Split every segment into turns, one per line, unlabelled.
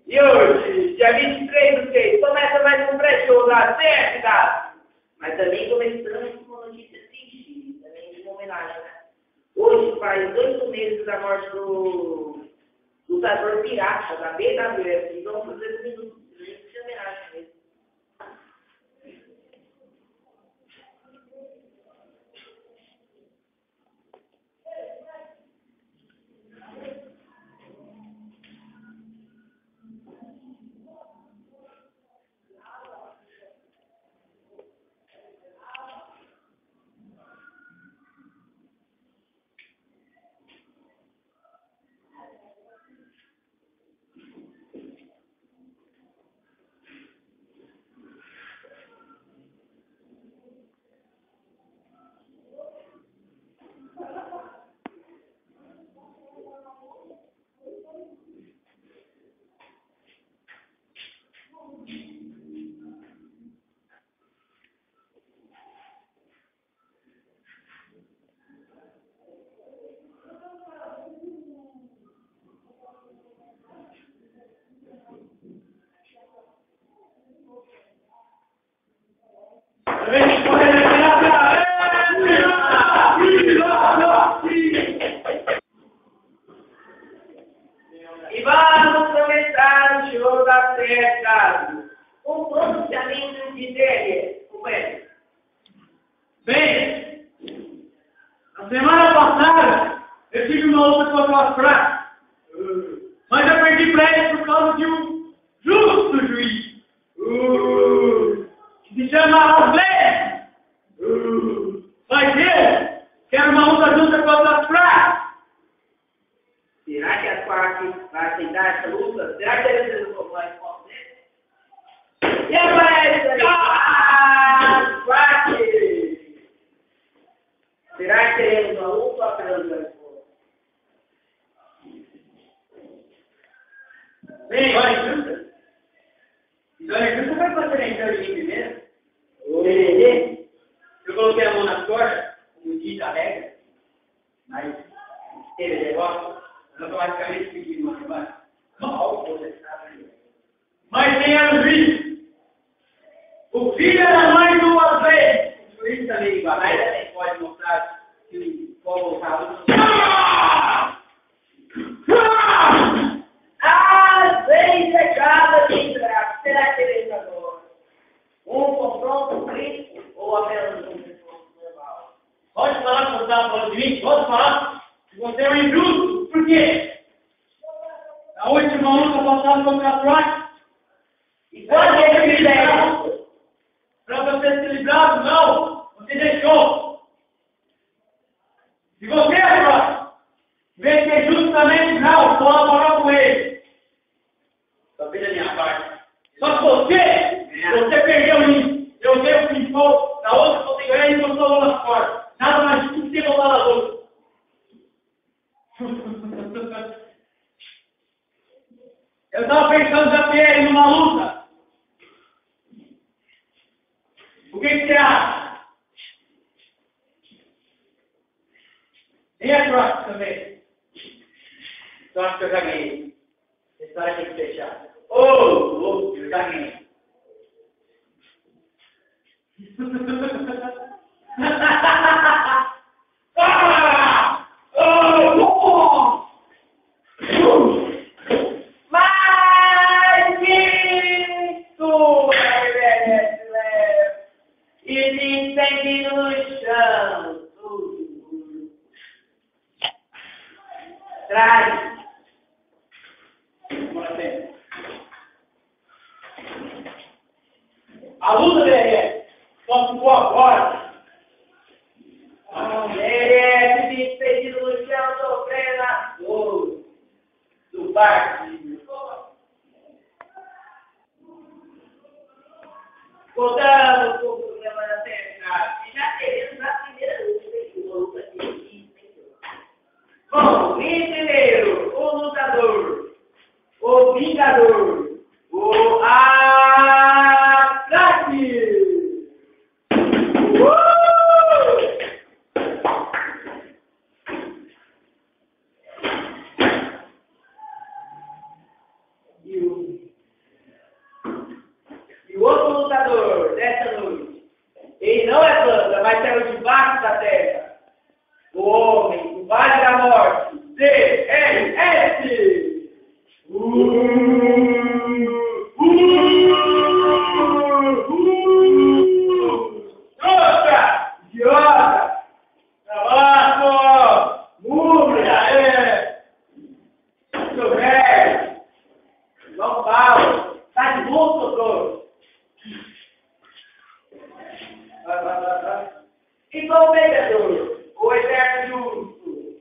E hoje, dia 23 do 6, começa mais um pré-show da CFW. Mas também começamos com uma notícia triste, também de uma homenagem, né? Hoje faz 8 meses da morte do lutador pirata da BWF. Então vamos fazer um minuto de homenagem a ele. E vamos começar o show da CFW com pronunciamento de DRS. Comece.
Bem, na semana passada eu tive uma luta contra o fracos, mas eu perdi pra ele por causa de um justo juiz, que se chama Osler. Mas eu quero uma luta junta contra os fracos.
Será que a Spark vai aceitar essa luta? Será que eles vão responder? E aparece a Spark! Será que teremos uma luta ou apenas uma resposta?
Bem, olha, junta. Então, junta vai fazer a entrada de mim primeiro. Eu coloquei a mão na corda, como diz a regra, mas teve negócio, automaticamente pedi uma semana. Mal, você sabe. Mas tem a juiz. O filho da mãe do Osler. O juiz também igual. Aí também pode mostrar que pode voltar o
Bem fechada, bem bravo. Será que ele agora? Um confronto crítico ou apenas um confronto normal?
Pode falar que você estava falando de mim? Pode falar que você é um injusto. Por quê? Na última luta passada contra a Troy.
E quando ele fizer
Para você ser livrado, não. Você deixou. Se você, Troy, vê que é justamente não, colaborou com ele. Só fez a minha parte. Só que você perdeu isso. Eu dei o pinfall, na outra você ganhou e botou lá fora. Nada mais justo que você botar na outra. Eu estava pensando já ter ele numa luta. O que você acha? Tem a próxima também. Então acho que eu já ganhei. A história tem que fechar. Eu já ganhei.
mais isso, e me sente no chão. Traz.
A luta dele só ficou agora.
DRS me sente no chão, sofrendo a dor do partido. Voltamos com o programa da CFW. Já teremos a primeira luta aqui. Bom, em primeiro, o lutador, o vingador, o Ataque! E o da terra. O homem, o vale da morte, DLS! Trouxa! Idiota! Tabaco! Múmia! Seu velho! João Paulo! Tá de bom, doutor? Vai. Então, vereador, o eterno justo,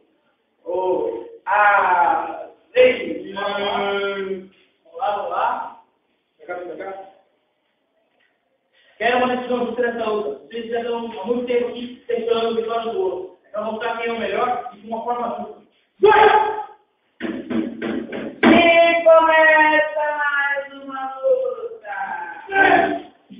a lei, vamos lá. Vem cá. Quero uma decisão de treta outra. Vocês já estão há muito tempo aqui tentando o vitória do outro. Então vamos mostrar quem é o melhor e de uma forma justa. Vai! E começa mais uma luta.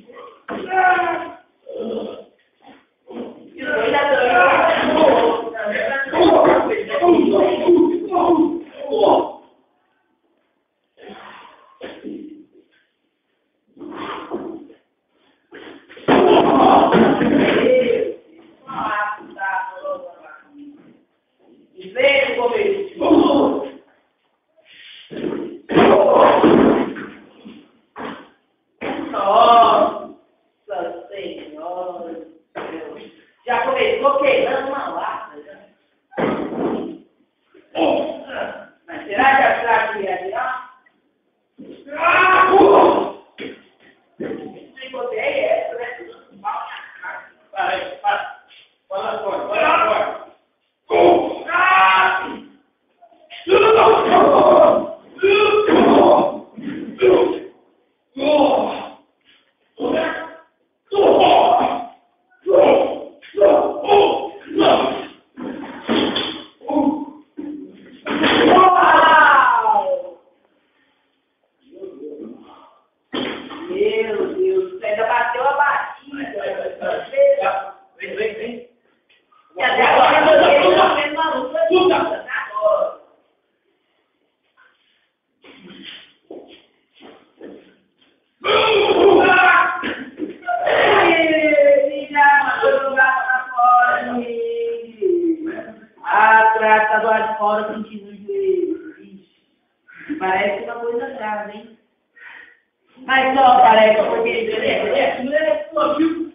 Nossa Senhora! Já começou queimando uma lata. Mas será que a traque ia virar? Se você é essa, né? Para aí, para. Fala agora. Meu Deus, você ainda bateu a batida. Vem. E até agora eu estou fazendo uma luta justa. Agora. Ele já mandou jogar para fora. A trata do lado de fora sentindo o joelho. Parece uma coisa grave, hein? Mas só parece porque ele explodiu.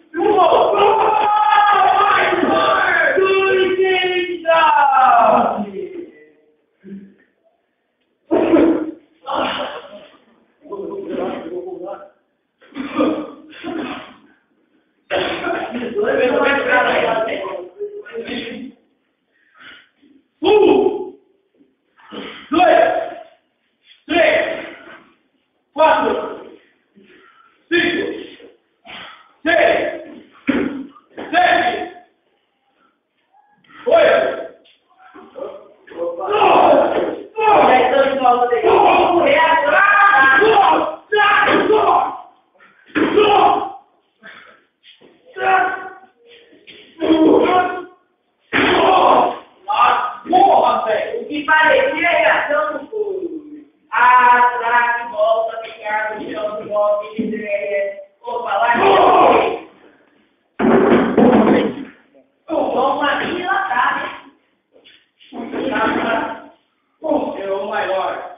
O que parecia a reação do povo. Atrás, volta, ficar no chão, volta e dizer, opa, lá que vamos aqui lá atrás. É o maior.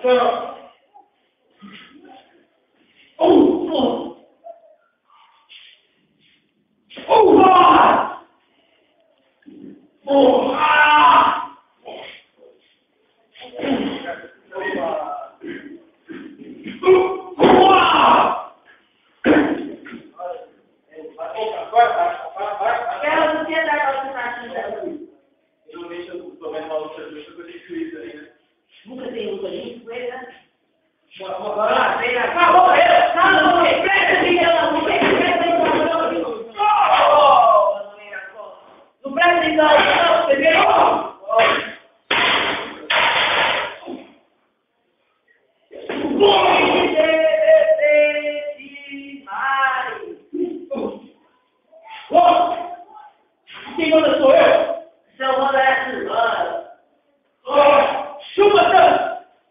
Nunca tem luta limpa, né? Não presta atenção, você vê?
Quem manda sou eu?
Seu manda é a irmã.
Chupa,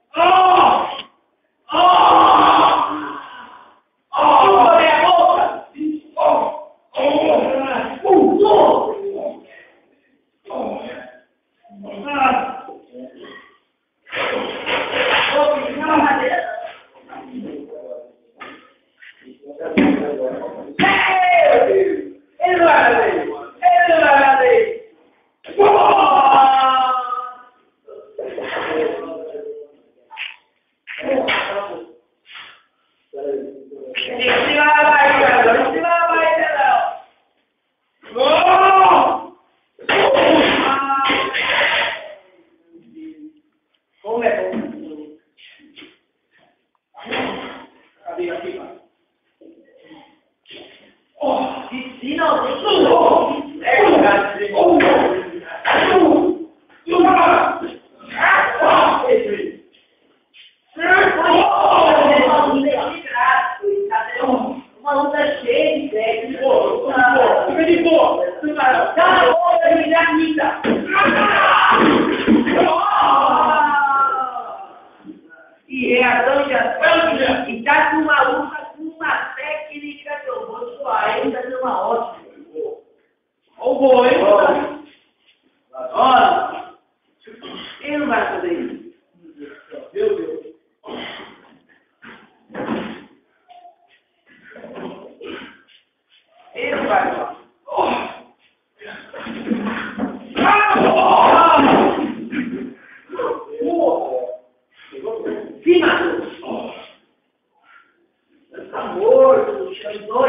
E reação de ação, e tá com uma luta, com uma técnica que eu vou te falar, ele tá dando uma ótima. Ó o boi, hein? Olha, ele não vai fazer isso. Meu Deus. Ele não vai fazer. Sim, Marcos. Está morto, chegou.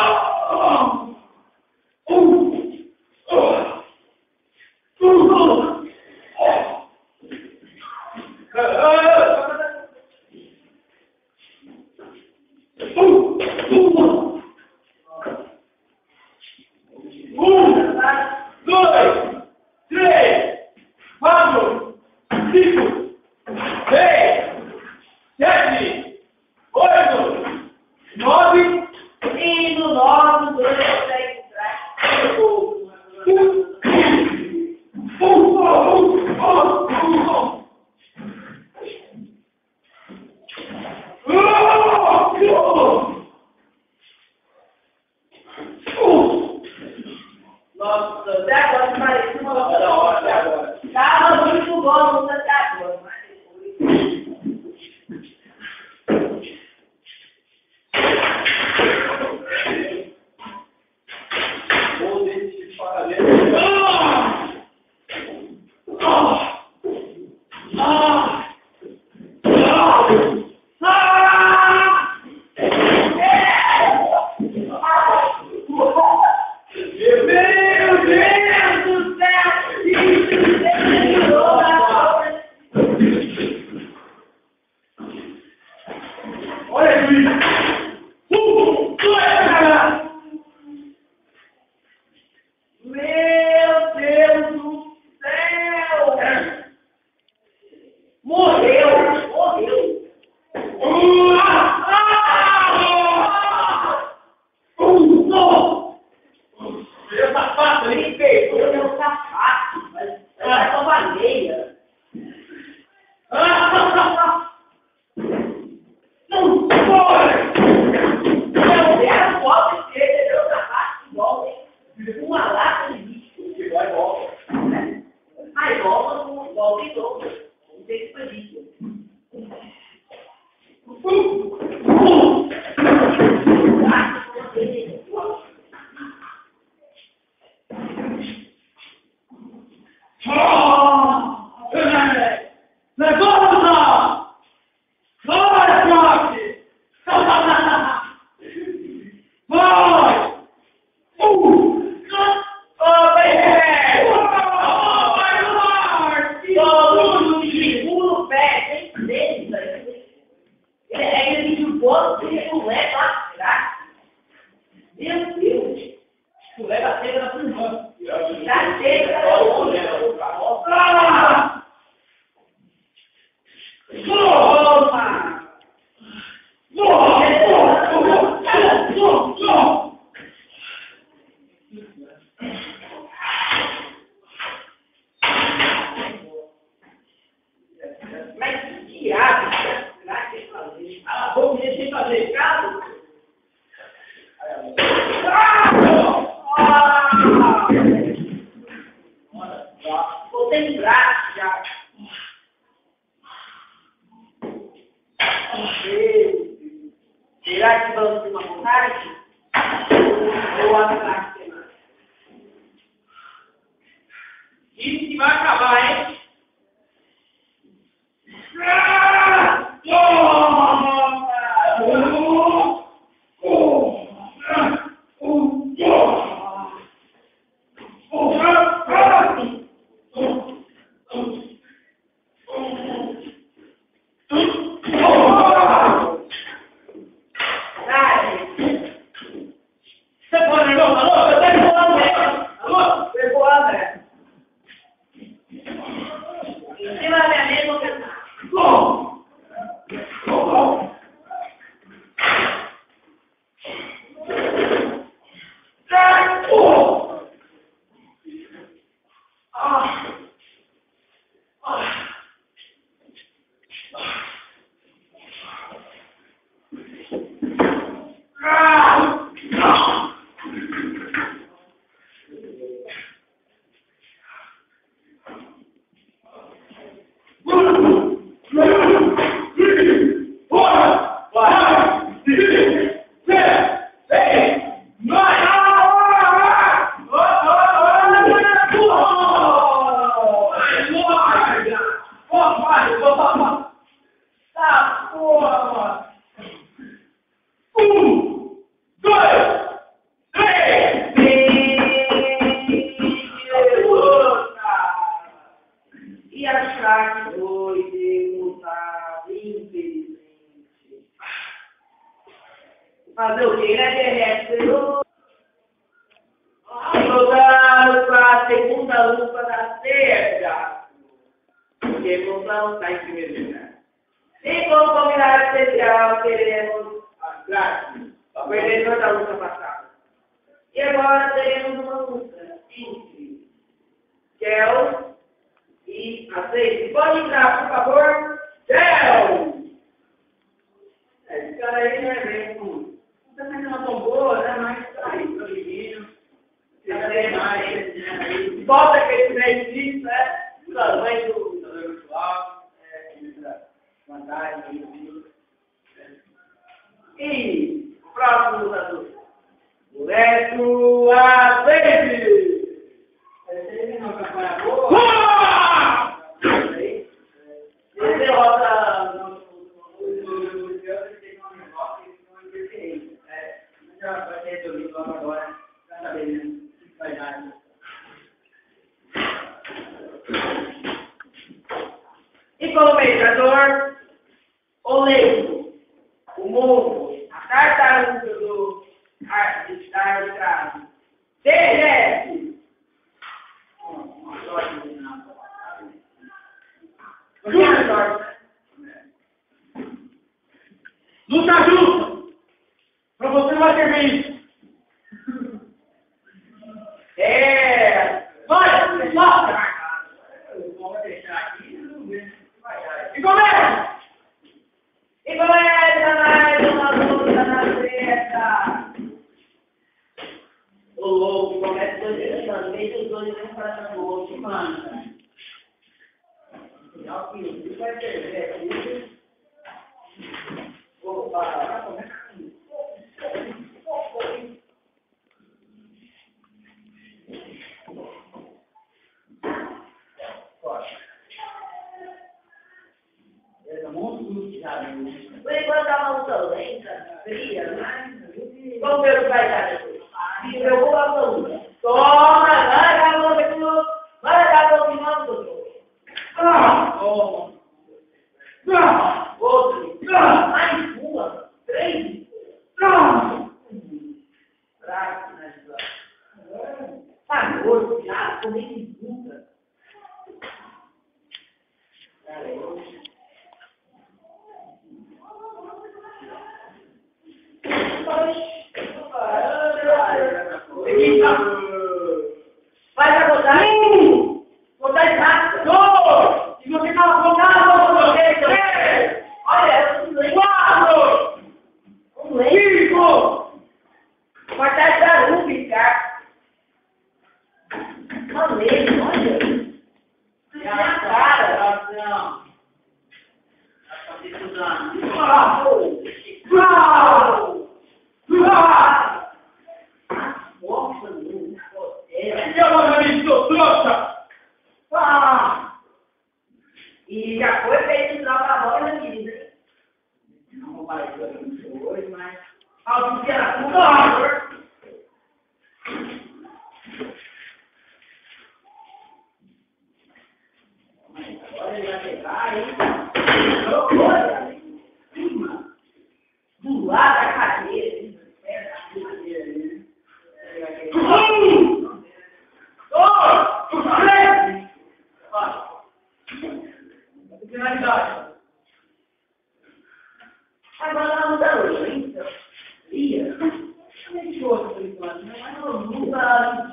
Nossa, até agora parece uma hora da hora, até agora. Tava muito bom, até agora, mas
Vou descer para dentro.
uma lata de lixo, que vai volta, né? Aí volta com volta e volta. Não tem que fazer isso. Será que vamos ter uma vontade? Ou a isso que vai acabar, hein? Fazer o quê, né, Guerreiro? Voltamos para a segunda lupa da terça. Porque voltamos está em primeiro lugar. E como convidado especial, teremos a Graça, o perdedor da luta passada. E agora teremos uma luta entre Kel e Aceite. Pode entrar, por favor. Kel! Esse cara aí não é bem comum. Também não é tão boa, né? Mas tá aí, pro menino. Volta aquele três né? O tamanho do lutador virtual. Vantagem. E o próximo lutador. O Leto Azeite. Ele não vai para a boa. Ele derrota no já vai ter resolvido agora, cada vez vai dar. E como mediador, o leito, o morro, a tartaruga do arbitrado, DGF. Uma sorte de nada. Luta junto! Pra você não vai ter isso. Vai, lá. Vou deixar aqui e começa! E começa mais uma luta na treta. O louco começa dois meio os dois vão para o outro e manda. Afinal, que vai perder aqui. Por enquanto a mão tão lenta, fria, vamos ver o que vai dar depois. Se preocupa com a luta. Toma, vai dar a mão aqui, vai dar a mão aqui, não, doutor. Outro. Mais uma. 3. Braço, né, João? Tá gordo, já, como é que luta? Vai pra botar. Botar em casa. 2. Se você não botar, você 3. Olha, eu não 4. 5. Botar essa rubi, cara. Olha. Já, cara. Não. Tá se estudando. Nossa, meu. E já foi feito usar pra bola na vida, hein? Não vou parar de hoje, mas... Alguém que era tudo, agora ele vai pegar aí. Olha, cima. Do lado da cadeira. Finalidade. Agora ela muda hoje, hein? Ia. Como é que foi por enquanto? Mas não muda.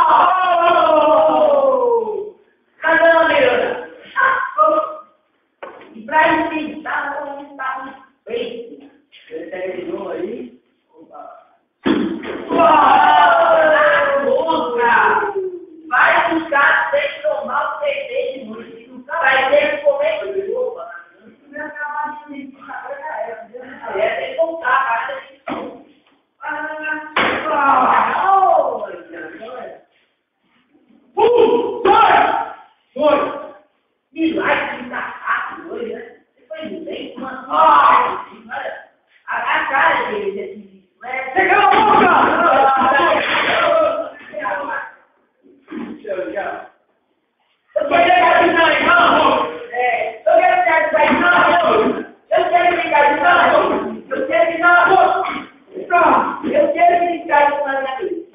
Cadê a Leona? E pra enfrentar, tá bem. Ele pega de novo aí. Vai buscar sem tomar o CD de música. Vai ter que comer de roupa. Tem que voltar, cara. Milagre de caçado hoje, né? Você foi bem, mano. Olha, a cara dele assim. Você cala a boca! Eu quero brincar de carro! Eu quero brincar de carro! Eu quero brincar de carro! Eu quero brincar de carro! Eu quero brincar de carro!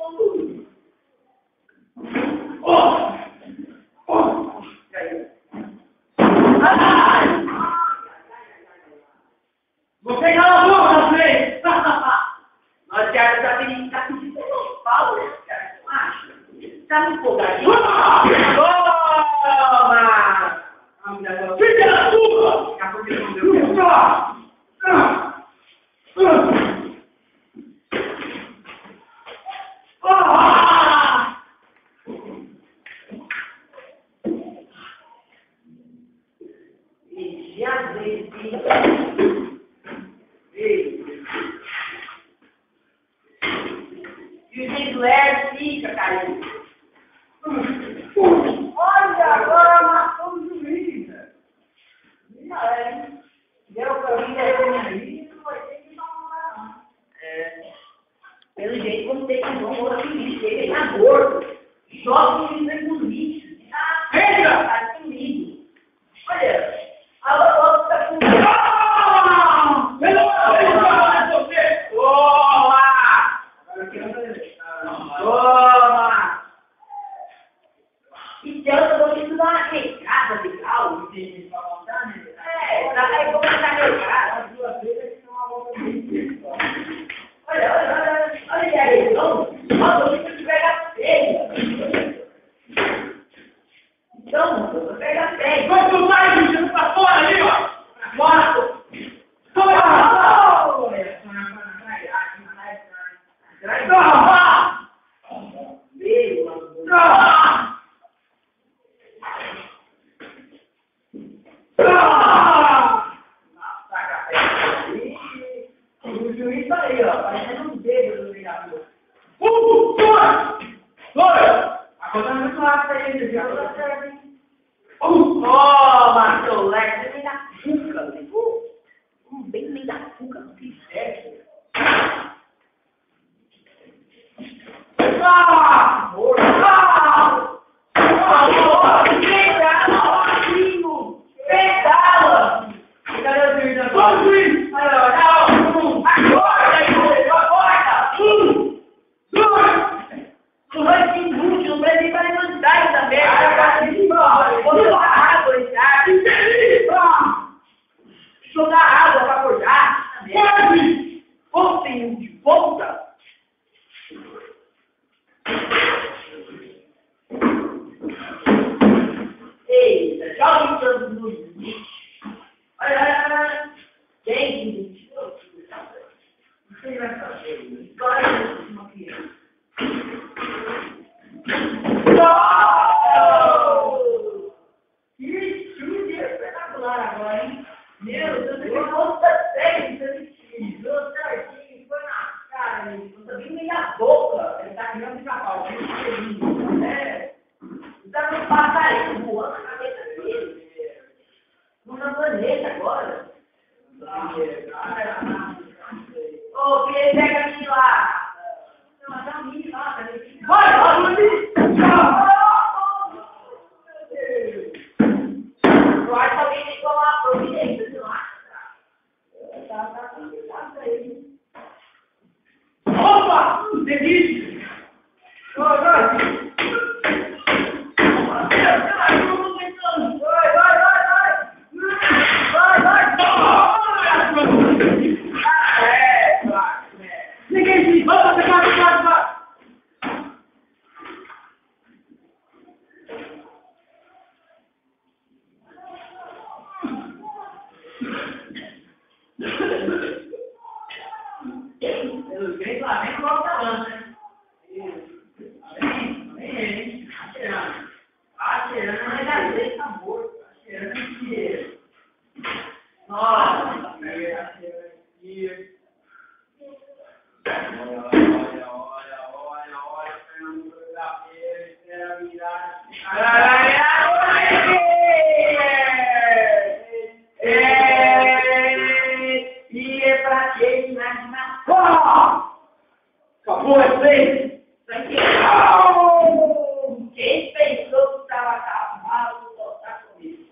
Você cala a boca, André! Nós queremos tá pedindo pau, né? Tá me empolgadinho? Toma! Fica na sua! Daqui a pouco ele não deu. E já veio. E o jeito leve fica, cara. Olha, agora matou o juiz. Deu pra mim, não vai ter que tomar, não. Pelo jeito, vamos ter que tomar o juiz. Ele tá gordo. Joga o juiz no lixo. Tá comigo. Olha, a outra tá comigo. Toma! Então eu vou te dar uma recada de carro. Pra montar, né? Daí vou montar recada. As 2 vezes que não há volta de olha que aí, então, eu vou te pegar feio. Então, eu vou pegar feio. Vai pro mais, você não tá fora ali, ó. Bora! O juiz tá aí, ó, parecendo um dedo no ligador. Agora não é muito rápido aí, viu? Toma, seu leque, você tem na cuca, né? falando no limite. Olha. Quem? Você vai fazer? História de uma criança. Que chute espetacular agora, hein? Meu Deus, você conta técnica desse time. Deu certinho, foi na cara, hein? Não sabia nem a boca. Ele tá criando pica-pau. É. Tá no passarinho voando na cabeça dele. Não na planeta agora. Ô, quem pega a mim lá? Não, dá a mim lá. Vai, Luiz! Eu acho que alguém tem que tomar a providência de lá. Tá complicado aí.
Opa! Delícia! Vai! Ninguém se vai.
Pelos gregos lá vem o volta né? Vem. Atirando, mas às vezes tá morto. Atirando é dinheiro. Nossa,
acabou esse aí?
Quem pensou que estava acabado de botar comigo?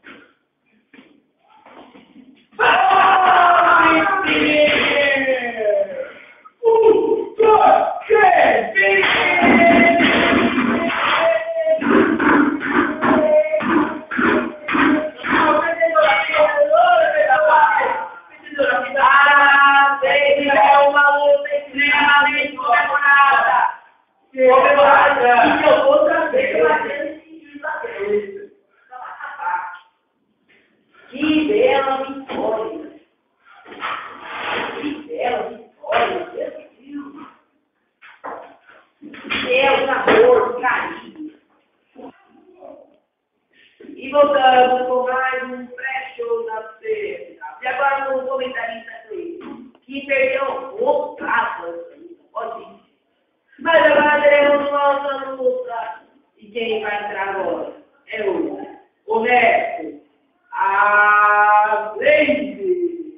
Que bela vitória! Que bela vitória! Meu Deus! Deus, amor, carinho! E voltamos com mais um pré-show da sexta. E agora com o comentarista que perdeu um pouco pode ir. Mas agora teremos nossa luta. E quem vai entrar agora? É o Neto. A Leide.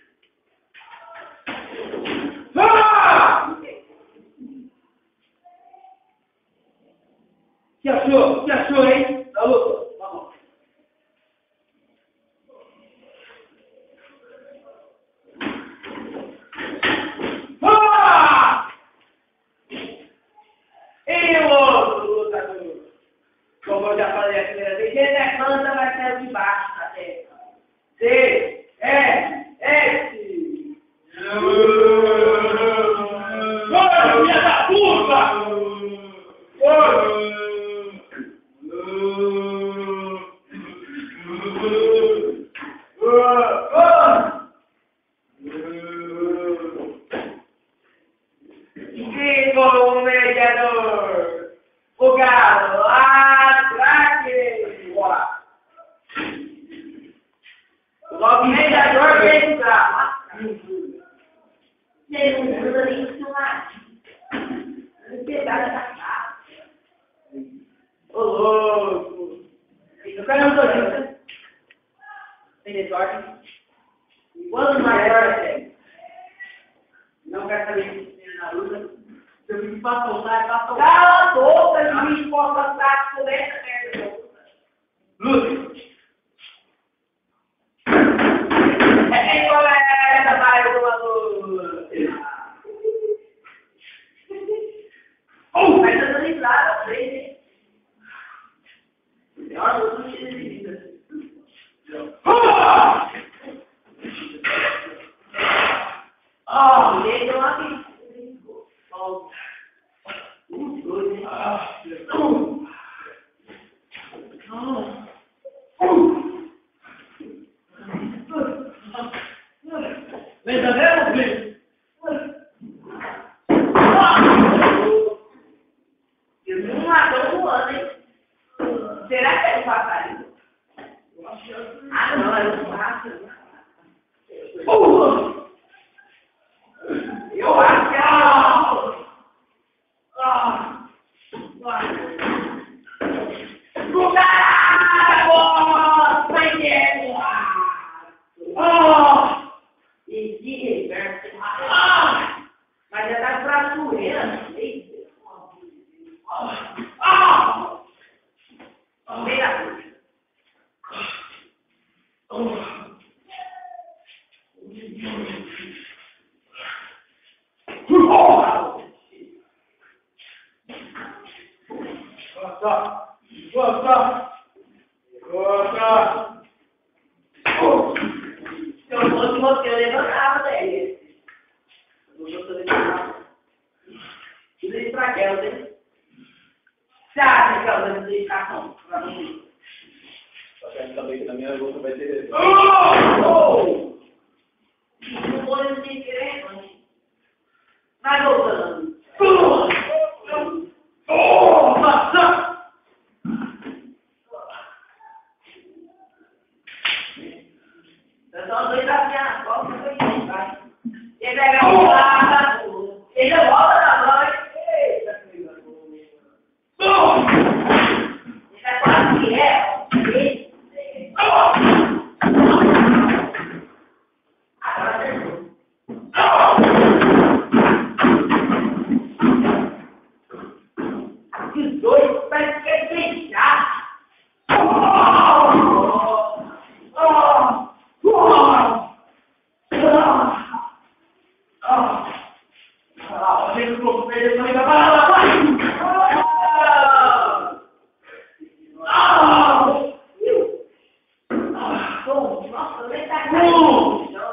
Ah! Que achou, hein? Da luta. Vamos. Ah!
E o outro lutador? Como eu já falei a primeira vez, ele é planta, vai sair de baixo da terra. C-S-S.
Olha, filha da puta!
E como mediador, o galo atraque. O mediador vem pra ele não usa nem o celular. Pegada da casa. Ô louco. Eu quero um dois. Tem desordem? Quanto maior é? Não quero saber se tem na luta. Se eu pedir pra soltar, é pra soltar. Cala a boca, juiz, possa estar com essa merda.
Luta!
É quem colega, vai, doador. Mas eu tô lembrado, frente, hein? Melhor do que de vida. Ó, ele deu uma vez. Dois, hein?
Verdadeiro, Felipe?
Eu não matou voando, hein? Será que é um passarinho? Ah, não, é um pássaro. Eu acho que é e de reverso. Mas já tá fraturando. Vem lá. Se eu fosse você, eu levantava daí. Tudo isso pra Kelvin. Você acha que é uma dedicação pra mim?
Só quero saber que na minha luta vai ter...
Não vou nem querer, mãe. Vai voltando. Eu só dois da minha costa, vai. Ele pega o lado, ele volta na noite. Eita, filha. Ele é quase fiel. Agora acertou. Os dois parecem que fechar. Nossa, ele tá caindo no chão.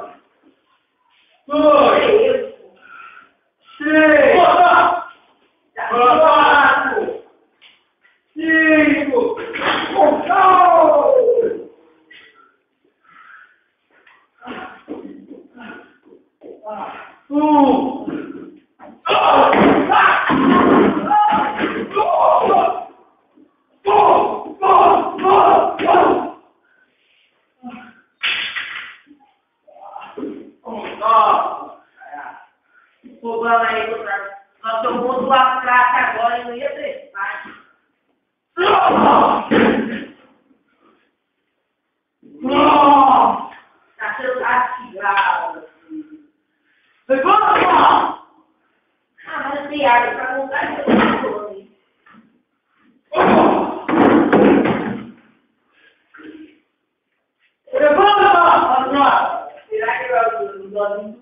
Fogão aí, nós tomamos do abstrato agora e não ia ter mais. Tá sendo castigado. Ah, mas tem água pra montar e eu não tô aí. Será que vai o dozinho?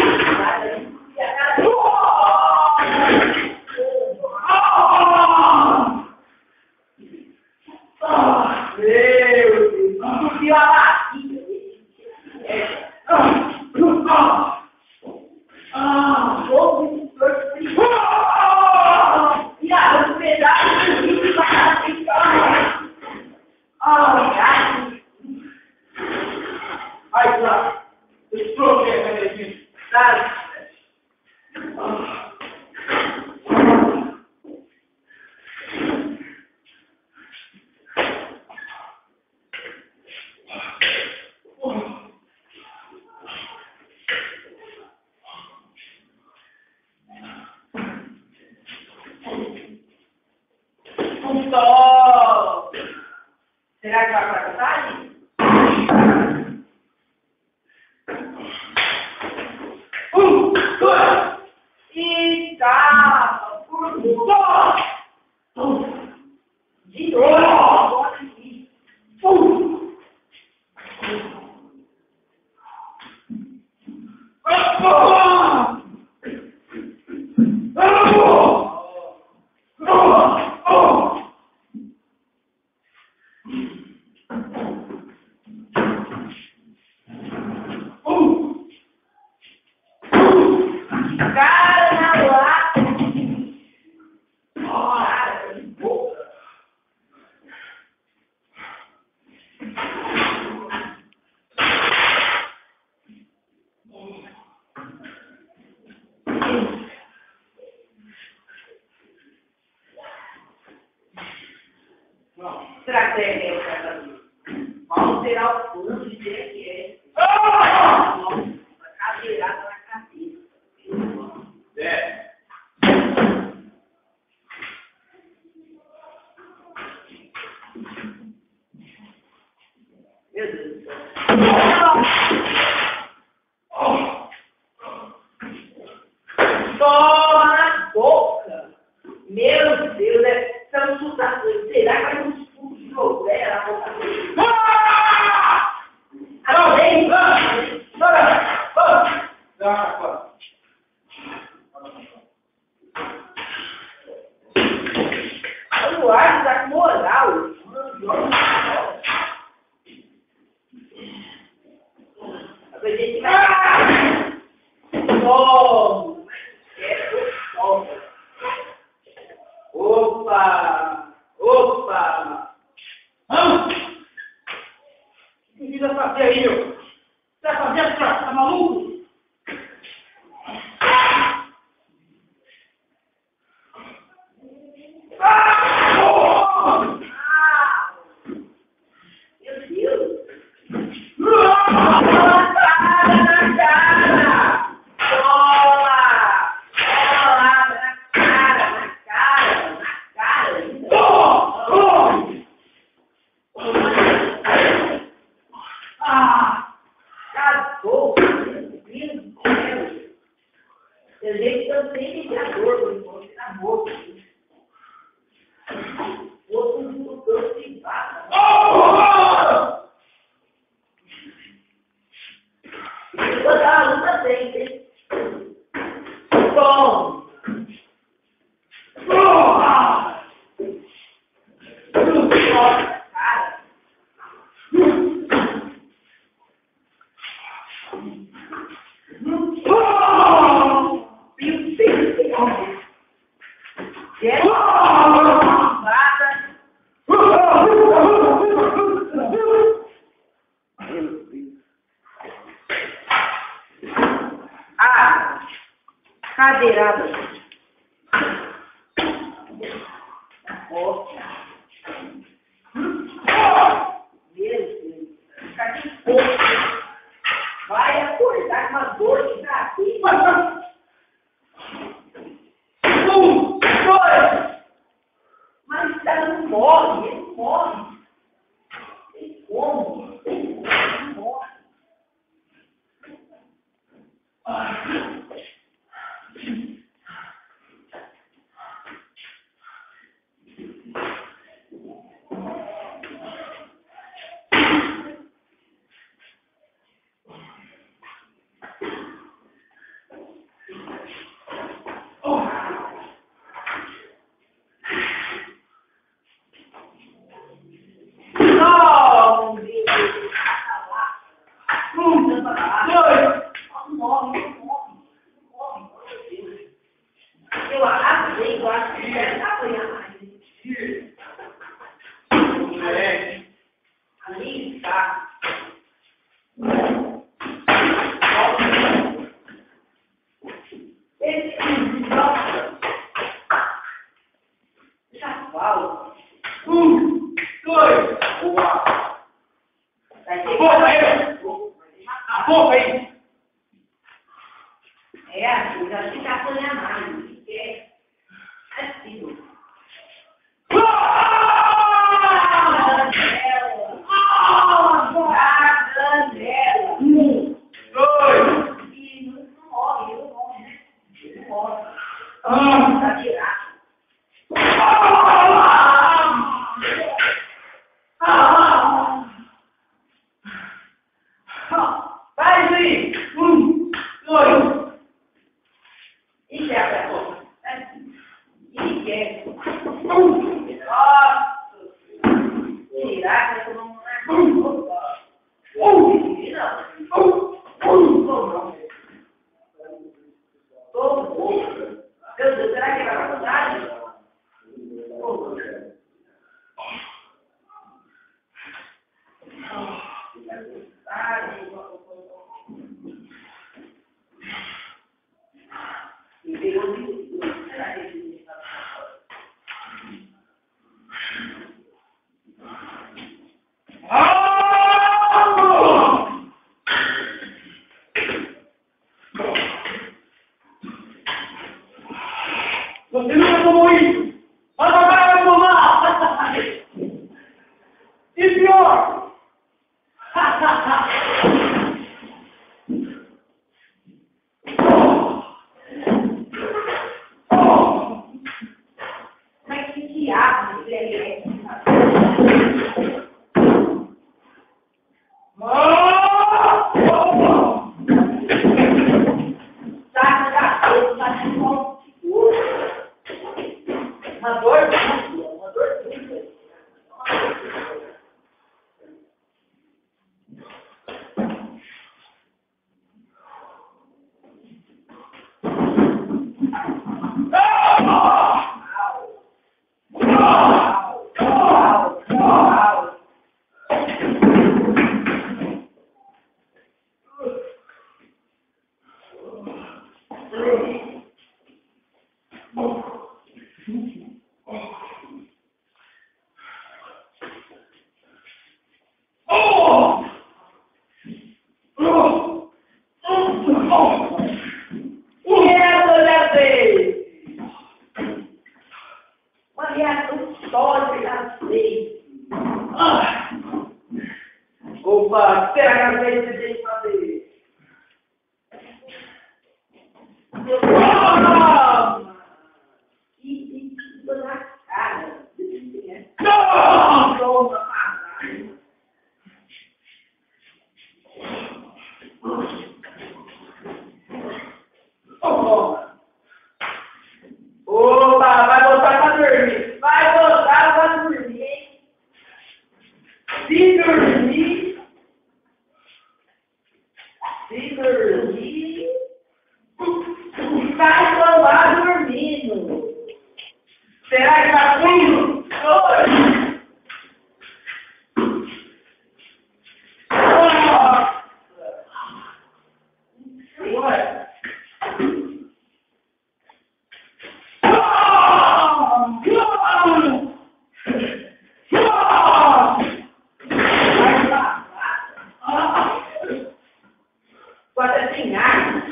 Meu Deus, subiu a barriga. E a um pedaço de
Ai, cara, estou aqui,
será que vai para a cidade? E tá! De novo! Cara na lata! a técnica. Vamos tirar o fundo de ver que é. Vamos cadeirada na cabeça.
É.
Meu Deus do céu. Toma na boca. Meu Deus, é. Será que vai um suco de novo? É, na boca dele. O ar tá com moral. Acredito que vai. Toma. Opa! Opa!
O que você vai fazer aí, meu? Você vai fazer, tá maluco?
Meu Deus! Eu sei que eu tenho que ter dor, vou tirar boca. Outro mundo de vaca. Eu vou dar uma luta sempre. Bom. Cara. Cadeirada. Nossa. Meu Deus. Cadê o corpo? Vai acordar com uma dor de cabeça. 1, 2. Mas o cara não morre, ele não morre. Tem como? Ele não morre. Não, meu Deus. Eu acho que deve apanhar mais. Ali está. Esse nossa. Já falo.
1, 2. Boa.
Vai ter
Boa aí. A boca aí.
É, eu já fica apanhar mais. É assim. Janela.
1, 2.
E não morre, não morre, né? Não morre.
Ah.
Tá tirado.
Vai, Juiz. 1, 2.
Isso é a pessoa. Isso é. Tirar, que eu não Meu Deus, será que vai mudar? E pegou de será que ele está Opa, o que será que a gente tem que fazer? Toma! Que na cara. Toma! Toma! Opa, vai voltar pra dormir. Vai voltar pra dormir. Se dormir. Vai tomar dormindo. Será que tá fundo? Pode sem ar.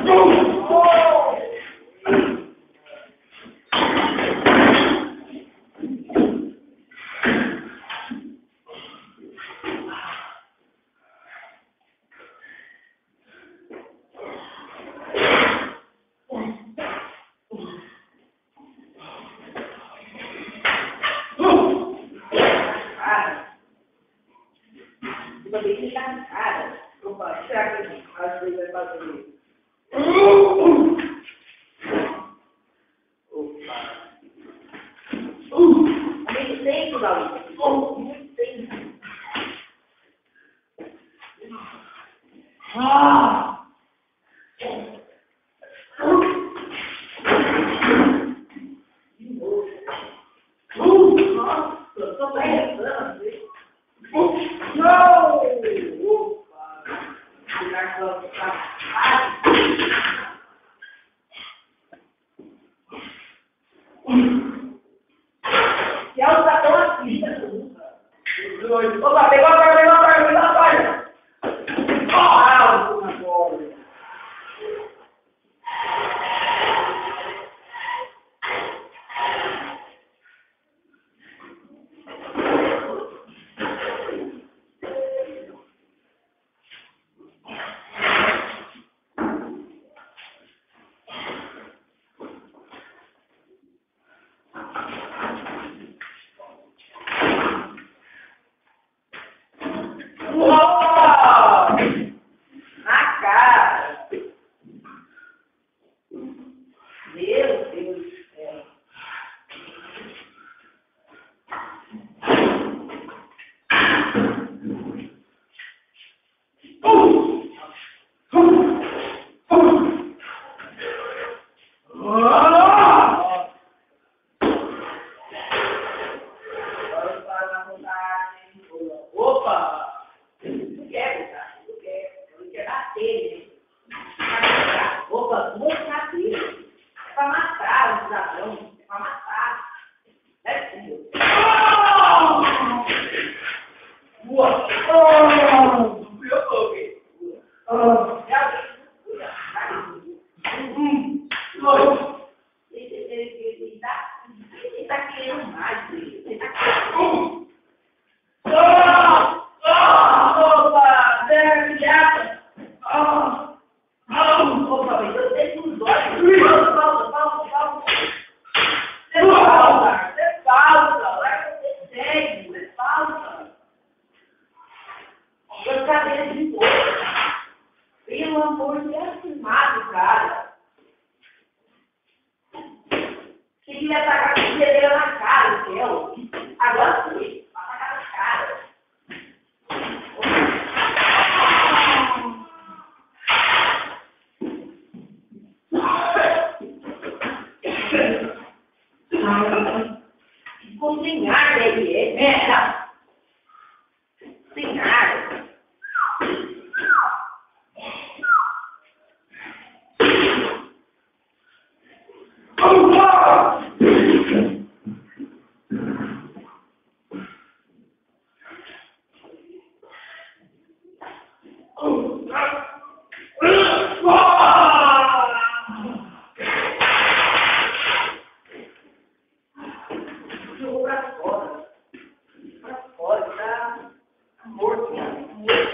Ele tá na cara. Opa, será que às vezes vai fazer? Opa. Muito tempo, Davi. Muito tempo. De novo. Nossa, eu tô pensando. Não! E ela tá tão aqui, opa, pegou a corda. Ah, uma bola. Opa! Na cara! Meu Deus do céu! Opa! Não quero, cara. Não quero. Eu não quero bater. Opa, não vou bater. É pra matar o cidadão. É pra matar. É assim. Boa. Eu tô aqui. Ele tá querendo mais. Ele tá querendo. Opa! Derriada! Opa, mas eu tenho uns olhos. Falta. Você falta. Você segue. Você falta. Eu cabelo de boa. Pelo amor de Deus, filmado, cara. Queria atacar com a na cara, o céu. Agora sim. Atacar na cara. Ficou sem ar, ele merda. Sem ar. Jogou pra fora, tá morto.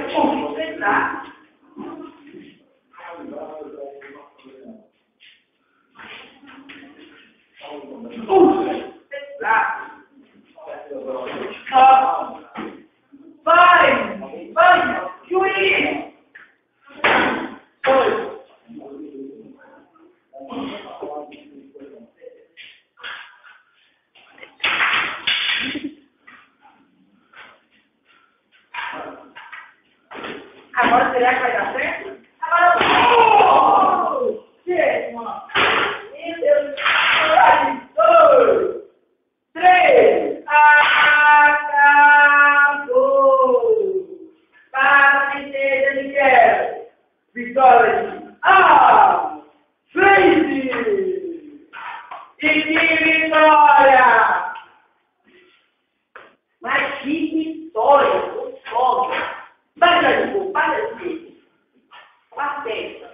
Você tá. Vai, juiz! Agora será que vai dar certo? Agora vai! Meu Deus! 2, 3! Acabou! Para princesa Miguel! Vitória! Frente! E que vitória! Mas que vitória! Gostosa! Para de bater.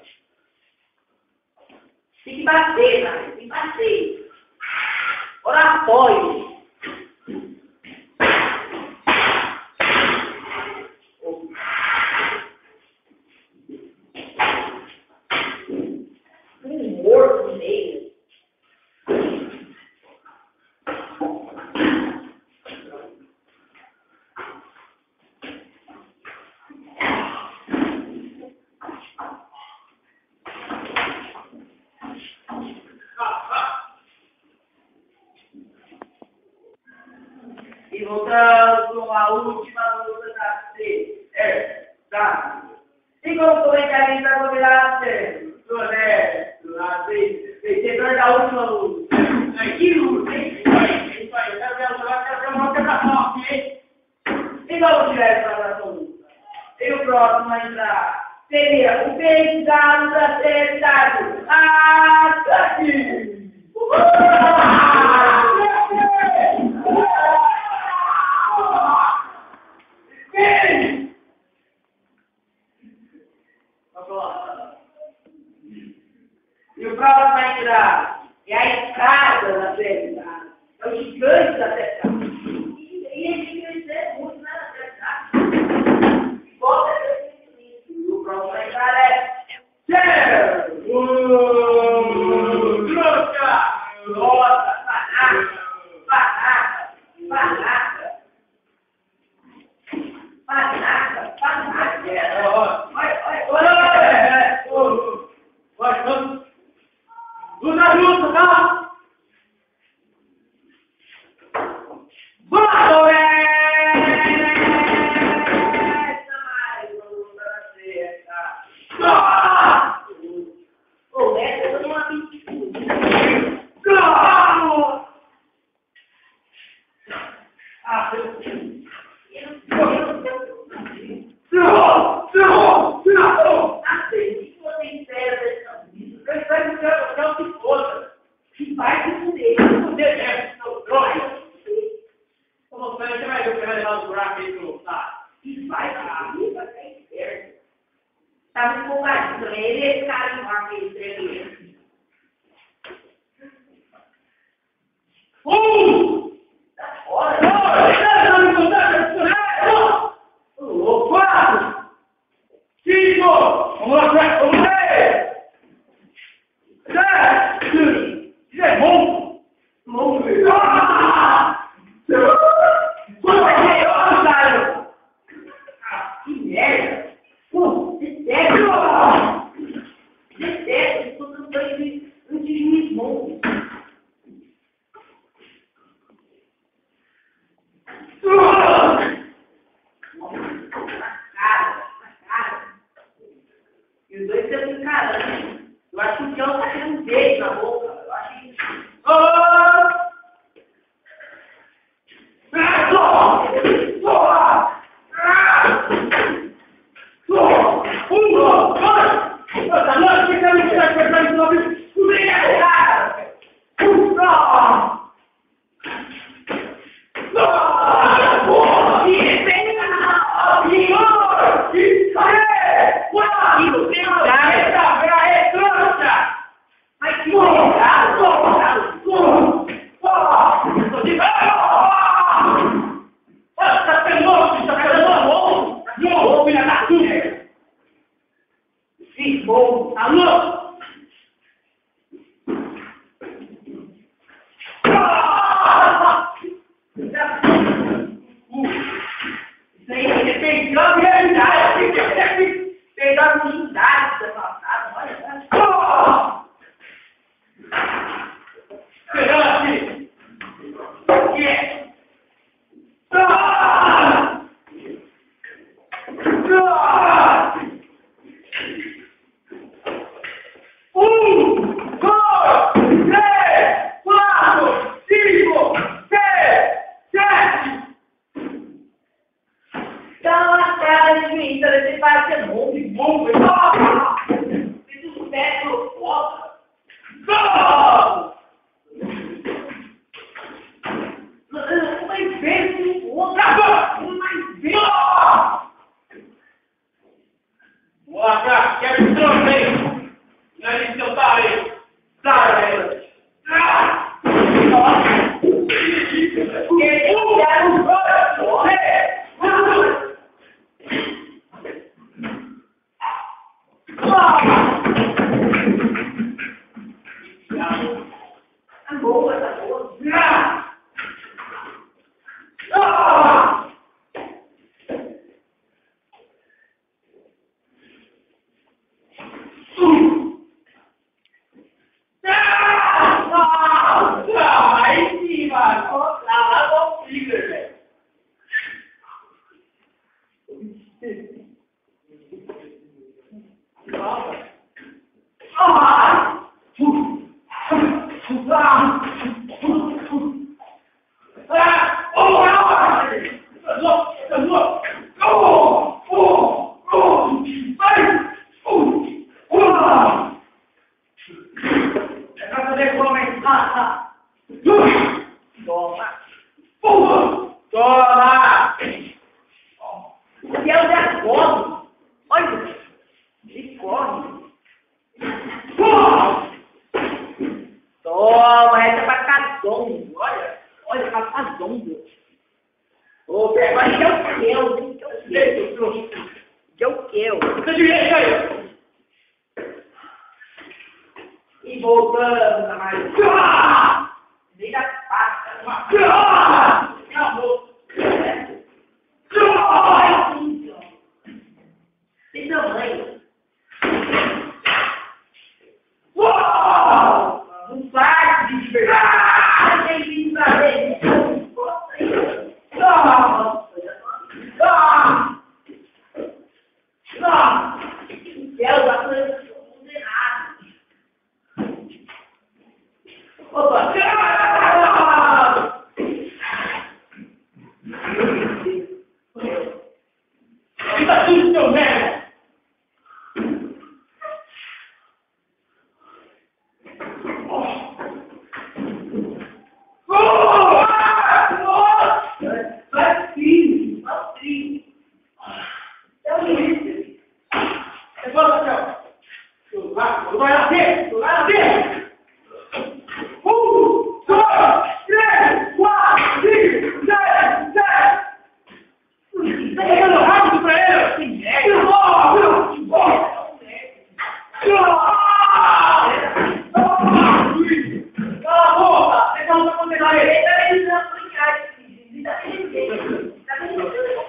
Tem que bater, né? Tem que bater. Oratório. Morto no meio. E voltamos com a última luta da tá? E como comentarista combinado, vencedor da última luta. Que luta, hein? Isso aí, eu quero ver uma quebração aqui, hein? E vamos tirar essa luta. E o próximo a entrar seria o candidato da seriedade. Aqui! E o próximo vai entrar é a escada da seriedade. É o gigante da seriedade. E ele crescer muito na seriedade. Igual a crescer nisso. E o próximo vai entrar é nossa, luta, não! Bora, essa mais luta da certa. Ô, essa é uma pintura. Vai se fuder, como você vai ver o cara levar os buracos aí pro tá? E vai ser certo. Tá me empolgadinho, ele é esse cara em mar que ele escreveu. Tá fora. 4, 5, vamos lá, vamos lá. 7, é bom. Vamos ver. Que merda. Pô, sério? Estou dando banho de juiz bom. Se for, alô? Isso aí é perdeu a realidade. Perdeu a comunidade da passada. Olha,
Perante!
o quê? Dá uma cara de mim, você vai ser bom. Se tu pega o foda. Mas vem com outra. Mas vem.
Boa, cara, quer me trocar? Não é isso que eu tava aí. Sai, velho. Aí sim, mano. Lá não fica, velho. É pra poder começar.
Toma.
Toma!
E eu já corro. Olha, ele corre. Toma, essa é pra cazondo. Olha, pra cazondo. Ô, agora que é o queu, hein? Que é o queu.
Você direito aí!
E voltando na mais. Vem da pasta.
Acabou!
Tem tamanho. Não faz de verdade. Tem que saber. Quero dar coisa condenada. Opa!
Tá tudo seu merda!
Vai sim, vai sim. É o início.
Levanta, Theo! Tu vai nascer! Tu vai nascer! 1, 2, 3, 4, 5, 6, 7! Tá pegando rápido pra ele?
Que merda.
Cala a boca! Você não tá condenando ele!
Ele tá pensando em brincar. Ele tá pensando. Tá pensando.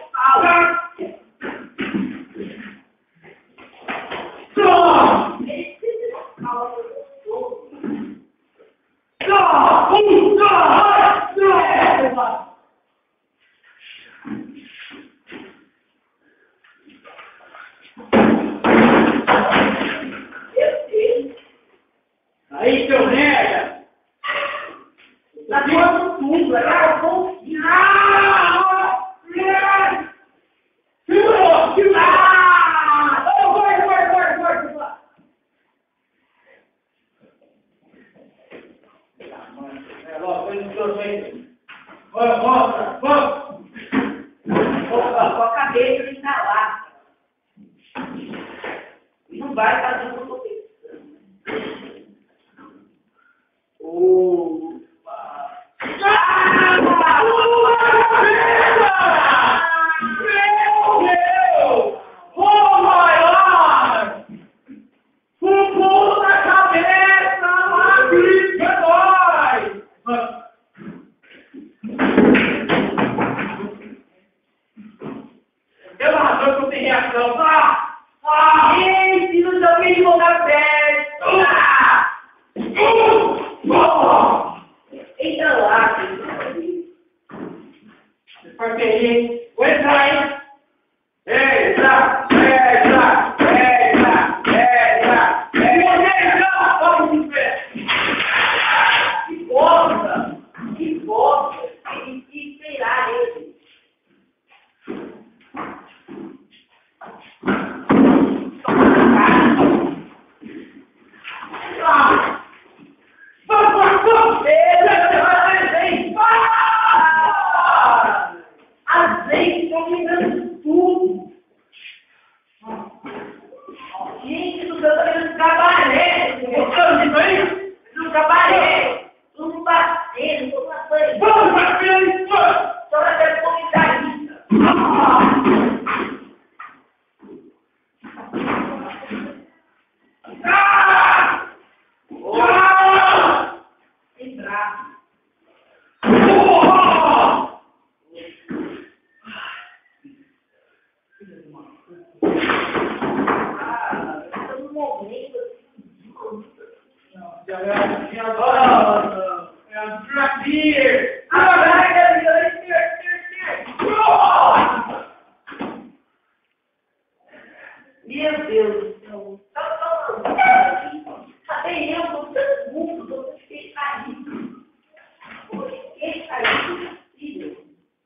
Aí, seu merda!
Tá doando tudo, é bom.
Segurou! Segurou! Vamos!
Com a cabeça de lá. E não vai fazer o que eu tô pensando.
Meu Deus! Agora não tem reação.
Gente, não joguei de boca perto. Entra lá,
Vai perder. Vou entrar, hein?
Entra. Que bosta. Tem que esperar ele. Azeite, estão quebrando tudo. Gente, do céu, tá vendo cabaré.
Isso aí?
No cabaré. Tudo batendo, tudo batendo.
Vamos, vai perder.
Só na terra comunitarista. Sem braço. Estamos morrendo. Meu Deus do céu. Até eu, tô todo mundo, tô fiquei caído. Fiquei caído. Filho.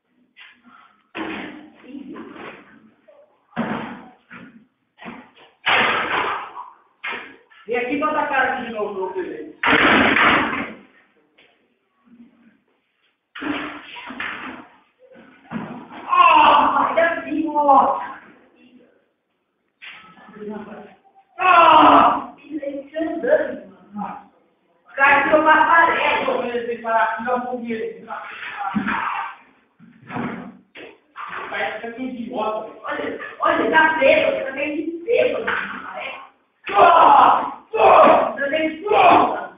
Vem aqui e bota a cara aqui de novo, meu filho.
Olha assim, ó. Ele andando. O cara tirou uma aparelho.
Vou ver parar aqui, não vou ver. Vai ficar aqui de idiota.
Olha, tá preso, tá meio de preso. Tá meio de preso.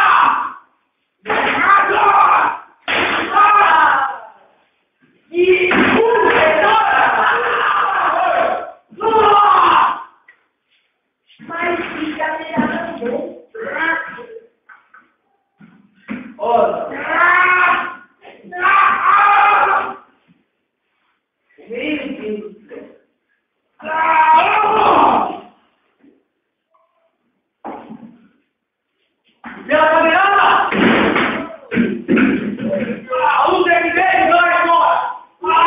Mas fica melhor no Meu Deus do céu.
Pela cadeirada! A luz é que vem, vai agora!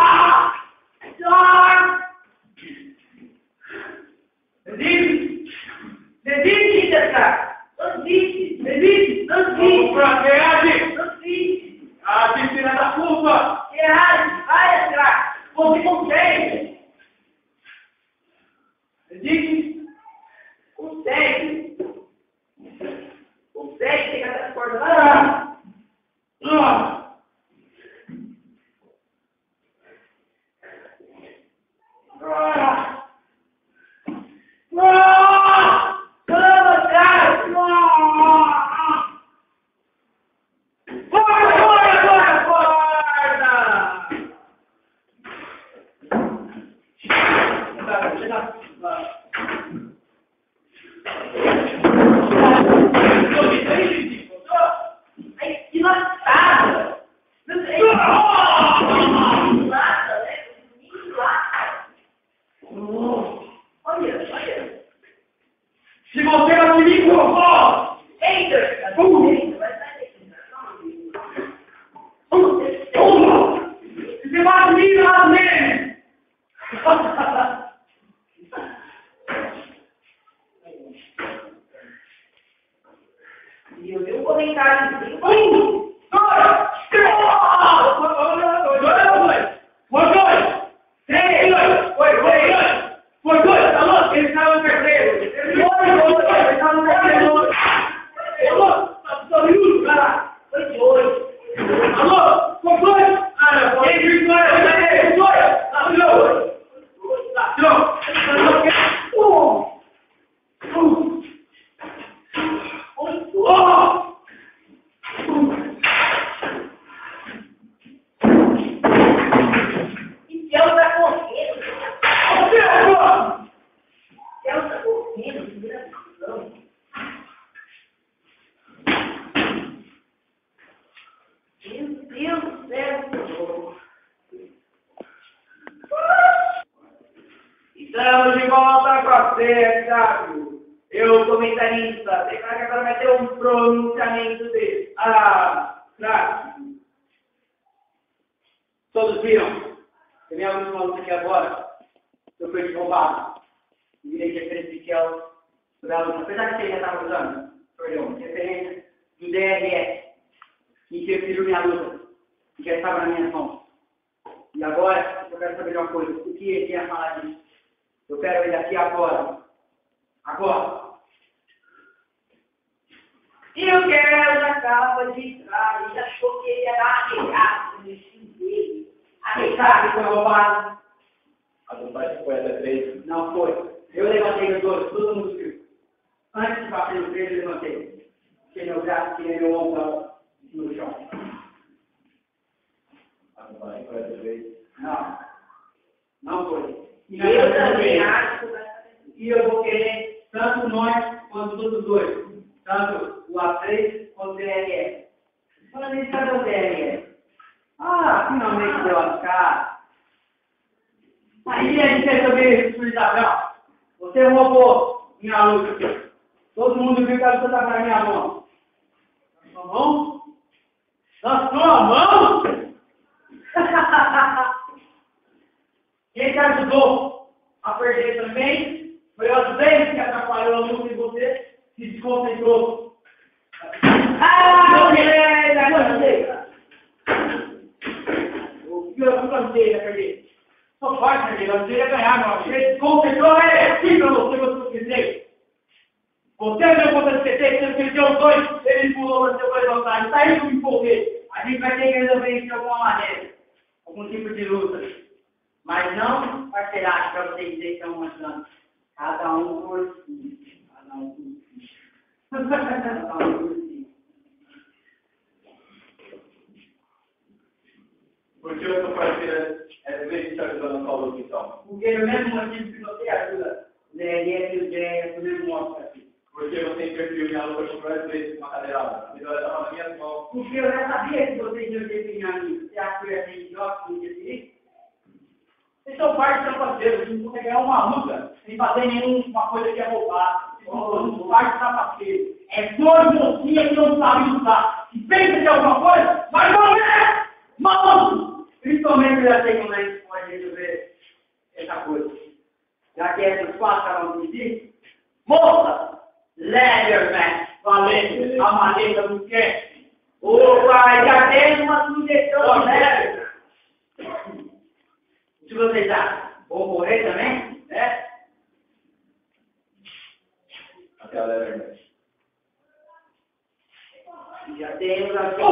Desiste, cara. Desiste.
Vamos pra reage!
Desiste.
A disciplina da culpa!
Vai atrás. Você consegue.
Desiste!
Consegue pegar essa corda lá. Vamos, cara. Aí, que lascada. Olha.
Se você não me ligou,
Entra. Vai sair
você vai me ligar nele!
E eu vi um comentário assim. Foi de hoje.
Alô? Foi?
correndo, segura a visão. Meu Deus do céu! Estamos de volta com a fé, Thiago. Eu, comentarista, tem que agora vai ter um pronunciamento dele.
Todos viram? Tem minha última luta aqui agora. Eu fui roubado. Virei referencial da luta. Apesar que você já estava usando, perdão, referência do DRS. Interferiu minha luta. Que já estava nas minhas mãos. E agora, eu quero saber de uma coisa. O que ele ia falar disso? Eu quero ele aqui agora. Agora.
E o Guedes acaba de entrar. Ele achou que ele ia dar arregaço no destino dele.
Arregaço foi roubado.
A vantagem foi até 3.
Não foi. Eu levantei os dois, todo mundo viu. Antes de bater no 3, eu levantei. Tirei meu braço, tirei meu ombro no chão.
A vantagem foi até 3.
Não. Não foi.
Eu também acho.
E eu vou querer tanto nós quanto todos os dois. Tanto o A3 quanto o DRS. Falando nisso, cadê o DRS? Finalmente deu as caras. Aí a gente resolveu explicar. Você roubou minha luta. Todo mundo viu que a luta estava na minha mão. Na sua mão? Na sua mão? Quem te ajudou a perder também? Foi o Advento que atrapalhou a luta e você se desconcentrou. Eu cansei de perder. Só faz perder, você ia ganhar, meu amigo. Ele desconcentrou, é assim pra você, você quiser. Você não contra o CT, você perdeu os dois, ele pulou, você vai levantar. Isso aí que eu me empolguei. A gente vai ter que resolver isso de alguma maneira. Algum tipo de luta. Mas não parceiragem para vocês dizer que estão mostrando. Cada um por si. Cada um por si. Cada um por si.
Por que eu sou parceira é ver que está ajudando a sua luta, então?
Porque no mesmo motivo que você ajuda, o DRS e o DRS o mesmo mostra aqui.
Porque você interferiu minha luta com várias vezes com uma cadeirada. A melhor estava nas minhas mãos.
Porque eu já sabia que vocês iam definir a mim. Você acha que eu ia ser idiota que não definir? Vocês são parte da parceira, vocês não conseguem ganhar uma luta sem fazer nenhuma coisa que é roubar. Vocês são parte da parceira. É dois mocinhos que não sabem lutar. Se pensa que é alguma coisa, vai morrer! Mano! Principalmente eu já sei como é que pode resolver essa coisa. Já que essas quatro estavam me moça! Leatherman, valendo, a maleta do quê? Opa, já tem uma sugestão, né? O que vocês acham? Vou morrer também? É?
Até a Leatherman.
Já temos aqui.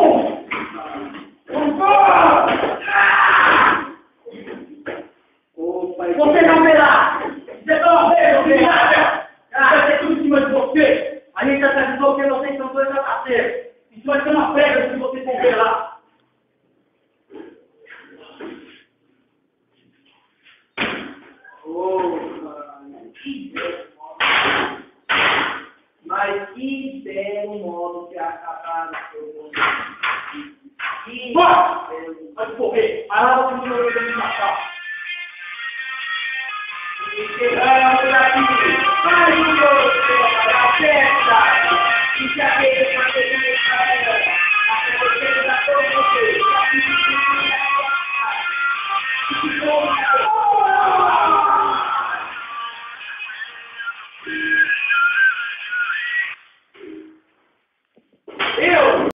Opa, você não verá! Você não verá! Vai ser tudo em cima de você! A gente já avisou que vocês são dois trapaceiros! Isso vai ser uma pedra se vocês vão ver lá! Mas que belo modo que acabaram com que pode correr! Vai lá, você não vai me matar! E chegamos aqui! Vai, você, a festa! E se aquele vai ter que estar até você, já todos vocês!